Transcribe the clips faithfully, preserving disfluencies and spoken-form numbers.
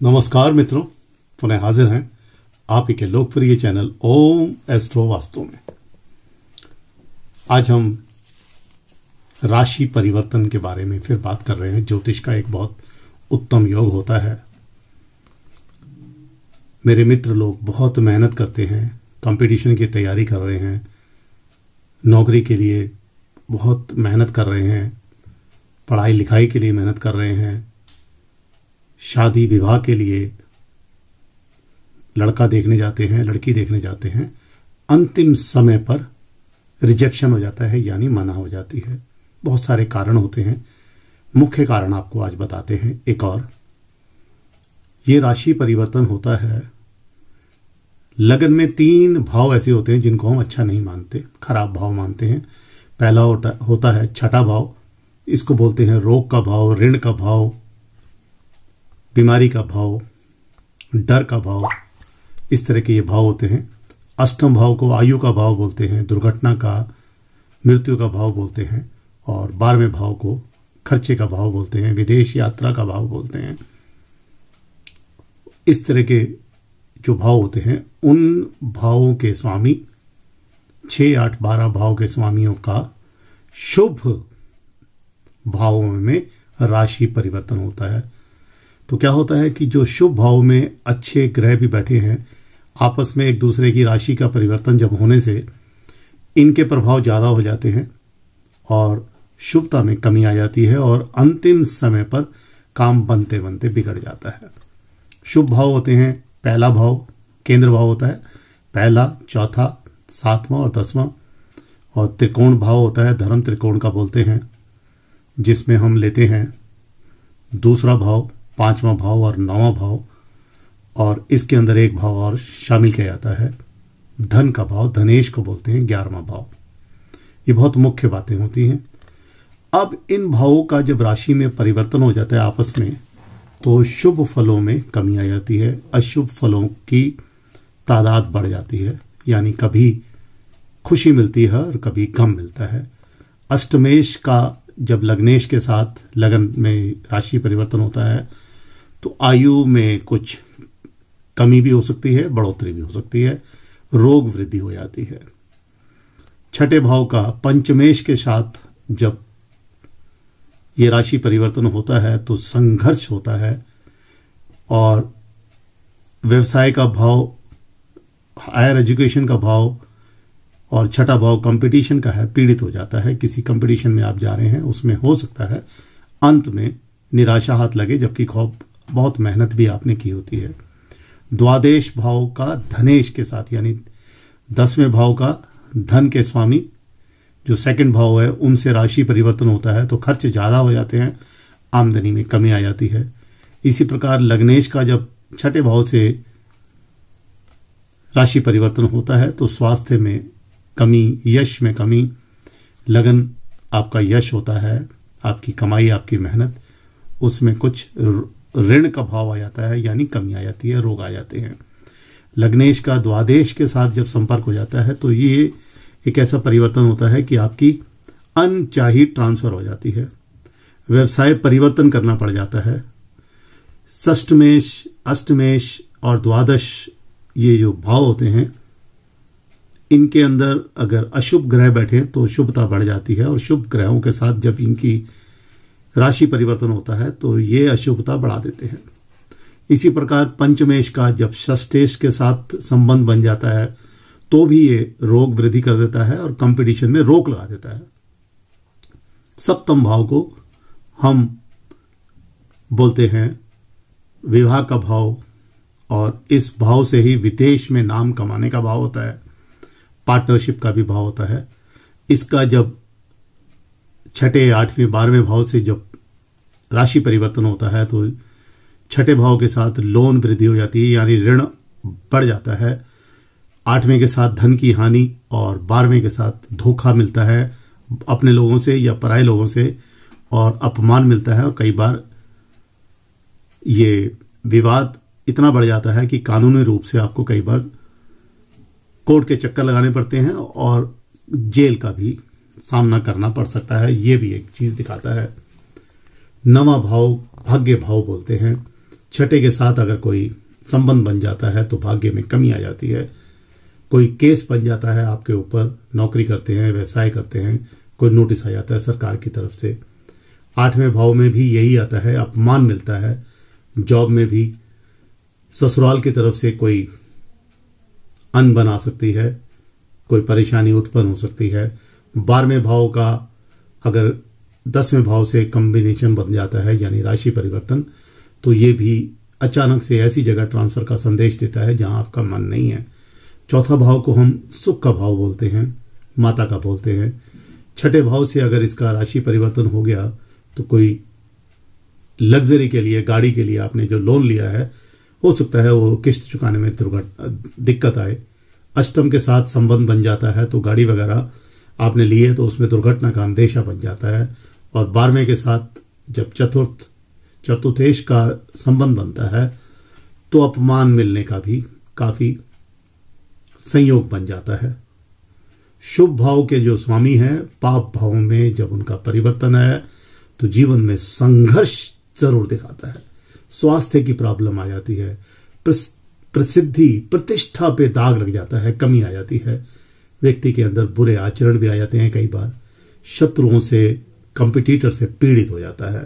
नमस्कार मित्रों, पुनः हाजिर हैं आप ही के लोकप्रिय चैनल ओम एस्ट्रो वास्तु में। आज हम राशि परिवर्तन के बारे में फिर बात कर रहे हैं। ज्योतिष का एक बहुत उत्तम योग होता है। मेरे मित्र लोग बहुत मेहनत करते हैं, कंपटीशन की तैयारी कर रहे हैं, नौकरी के लिए बहुत मेहनत कर रहे हैं, पढ़ाई लिखाई के लिए मेहनत कर रहे हैं, शादी विवाह के लिए लड़का देखने जाते हैं, लड़की देखने जाते हैं। अंतिम समय पर रिजेक्शन हो जाता है, यानी मना हो जाती है। बहुत सारे कारण होते हैं। मुख्य कारण आपको आज बताते हैं। एक और ये राशि परिवर्तन होता है। लगन में तीन भाव ऐसे होते हैं जिनको हम अच्छा नहीं मानते, खराब भाव मानते हैं। पहला होता होता है छठा भाव। इसको बोलते हैं रोग का भाव, ऋण का भाव, बीमारी का भाव, डर का भाव। इस तरह के ये भाव होते हैं। अष्टम भाव को आयु का भाव बोलते हैं, दुर्घटना का, मृत्यु का भाव बोलते हैं। और बारहवें भाव को खर्चे का भाव बोलते हैं, विदेश यात्रा का भाव बोलते हैं। इस तरह के जो भाव होते हैं, उन भावों के स्वामी, छह आठ बारह भाव के स्वामियों का शुभ भावों में राशि परिवर्तन होता है। तो क्या होता है कि जो शुभ भाव में अच्छे ग्रह भी बैठे हैं, आपस में एक दूसरे की राशि का परिवर्तन जब होने से इनके प्रभाव ज्यादा हो जाते हैं और शुभता में कमी आ जाती है और अंतिम समय पर काम बनते बनते बिगड़ जाता है। शुभ भाव होते हैं, पहला भाव केंद्र भाव होता है, पहला, चौथा, सातवां और दसवां। और त्रिकोण भाव होता है, धर्म त्रिकोण का बोलते हैं, जिसमें हम लेते हैं दूसरा भाव, पांचवां भाव और नौवां भाव। और इसके अंदर एक भाव और शामिल किया जाता है, धन का भाव, धनेश को बोलते हैं, ग्यारहवां भाव। ये बहुत मुख्य बातें होती हैं। अब इन भावों का जब राशि में परिवर्तन हो जाता है आपस में, तो शुभ फलों में कमी आ जाती है, अशुभ फलों की तादाद बढ़ जाती है। यानी कभी खुशी मिलती है और कभी गम मिलता है। अष्टमेश का जब लग्नेश के साथ लगन में राशि परिवर्तन होता है तो आयु में कुछ कमी भी हो सकती है, बढ़ोतरी भी हो सकती है, रोग वृद्धि हो जाती है। छठे भाव का पंचमेश के साथ जब ये राशि परिवर्तन होता है तो संघर्ष होता है और व्यवसाय का भाव, हायर एजुकेशन का भाव और छठा भाव कंपटीशन का है, पीड़ित हो जाता है। किसी कंपटीशन में आप जा रहे हैं, उसमें हो सकता है अंत में निराशा हाथ लगे, जबकि खूब बहुत मेहनत भी आपने की होती है। द्वादश भाव का धनेश के साथ, यानी दसवें भाव का धन के स्वामी जो सेकंड भाव है, उनसे राशि परिवर्तन होता है तो खर्च ज्यादा हो जाते हैं, आमदनी में कमी आ जाती है। इसी प्रकार लग्नेश का जब छठे भाव से राशि परिवर्तन होता है तो स्वास्थ्य में कमी, यश में कमी, लगन आपका यश होता है, आपकी कमाई, आपकी मेहनत, उसमें कुछ ऋण का भाव आ जाता है, यानी कमी आ जाती है, रोग आ जाते हैं। लग्नेश का द्वादश के साथ जब संपर्क हो जाता है तो ये एक ऐसा परिवर्तन होता है कि आपकी अनचाही ट्रांसफर हो जाती है, व्यवसाय परिवर्तन करना पड़ जाता है। षष्टमेश, अष्टमेश और द्वादश ये जो भाव होते हैं, इनके अंदर अगर अशुभ ग्रह बैठे तो शुभता बढ़ जाती है और शुभ ग्रहों के साथ जब इनकी राशि परिवर्तन होता है तो ये अशुभता बढ़ा देते हैं। इसी प्रकार पंचमेश का जब षष्ठेश के साथ संबंध बन जाता है तो भी ये रोग वृद्धि कर देता है और कंपटीशन में रोक लगा देता है। सप्तम भाव को हम बोलते हैं विवाह का भाव और इस भाव से ही विदेश में नाम कमाने का भाव होता है, पार्टनरशिप का भी भाव होता है। इसका जब छठे, आठवें, बारहवें भाव से जब राशि परिवर्तन होता है तो छठे भाव के साथ लोन वृद्धि हो जाती है, यानी ऋण बढ़ जाता है। आठवें के साथ धन की हानि और बारहवें के साथ धोखा मिलता है अपने लोगों से या पराये लोगों से, और अपमान मिलता है। और कई बार ये विवाद इतना बढ़ जाता है कि कानूनी रूप से आपको कई बार कोर्ट के चक्कर लगाने पड़ते हैं और जेल का भी सामना करना पड़ सकता है। ये भी एक चीज दिखाता है। नवा भाव भाग्य भाव बोलते हैं, छठे के साथ अगर कोई संबंध बन जाता है तो भाग्य में कमी आ जाती है। कोई केस बन जाता है आपके ऊपर, नौकरी करते हैं, व्यवसाय करते हैं, कोई नोटिस आ जाता है सरकार की तरफ से। आठवें भाव में भी यही आता है, अपमान मिलता है। जॉब में भी ससुराल की तरफ से कोई अनबन आ सकती है, कोई परेशानी उत्पन्न हो सकती है। बारहवें भाव का अगर दसवें भाव से कॉम्बिनेशन बन जाता है यानी राशि परिवर्तन, तो ये भी अचानक से ऐसी जगह ट्रांसफर का संदेश देता है जहां आपका मन नहीं है। चौथा भाव को हम सुख का भाव बोलते हैं, माता का बोलते हैं। छठे भाव से अगर इसका राशि परिवर्तन हो गया तो कोई लग्जरी के लिए, गाड़ी के लिए आपने जो लोन लिया है, हो सकता है वो किस्त चुकाने में दिक्कत आए। अष्टम के साथ संबंध बन जाता है तो गाड़ी वगैरह आपने ली है तो उसमें दुर्घटना का अंदेशा बन जाता है। और बारहवें के साथ जब चतुर्थ चतुर्थेश का संबंध बनता है तो अपमान मिलने का भी काफी संयोग बन जाता है। शुभ भाव के जो स्वामी हैं, पाप भाव में जब उनका परिवर्तन है तो जीवन में संघर्ष जरूर दिखाता है। स्वास्थ्य की प्रॉब्लम आ जाती है, प्रसिद्धि प्रतिष्ठा पे दाग लग जाता है, कमी आ जाती है। व्यक्ति के अंदर बुरे आचरण भी आ जाते हैं, कई बार शत्रुओं से, कंपिटिटर से पीड़ित हो जाता है।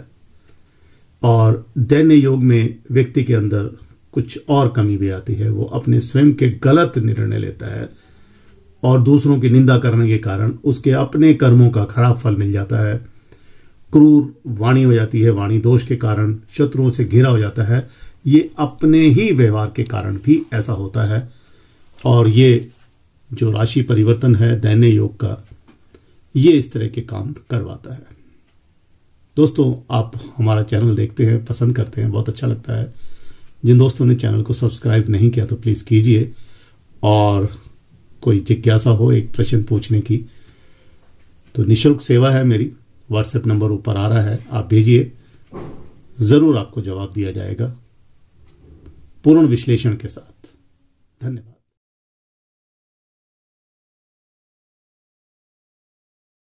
और दैन्य योग में व्यक्ति के अंदर कुछ और कमी भी आती है, वो अपने स्वयं के गलत निर्णय लेता है और दूसरों की निंदा करने के कारण उसके अपने कर्मों का खराब फल मिल जाता है। क्रूर वाणी हो जाती है, वाणी दोष के कारण शत्रुओं से घिरा हो जाता है। ये अपने ही व्यवहार के कारण भी ऐसा होता है। और ये जो राशि परिवर्तन है दैन्य योग का, ये इस तरह के काम करवाता है। दोस्तों, आप हमारा चैनल देखते हैं, पसंद करते हैं, बहुत अच्छा लगता है। जिन दोस्तों ने चैनल को सब्सक्राइब नहीं किया तो प्लीज कीजिए। और कोई जिज्ञासा हो एक प्रश्न पूछने की तो निशुल्क सेवा है मेरी, व्हाट्सएप नंबर ऊपर आ रहा है, आप भेजिए, जरूर आपको जवाब दिया जाएगा पूर्ण विश्लेषण के साथ। धन्यवाद।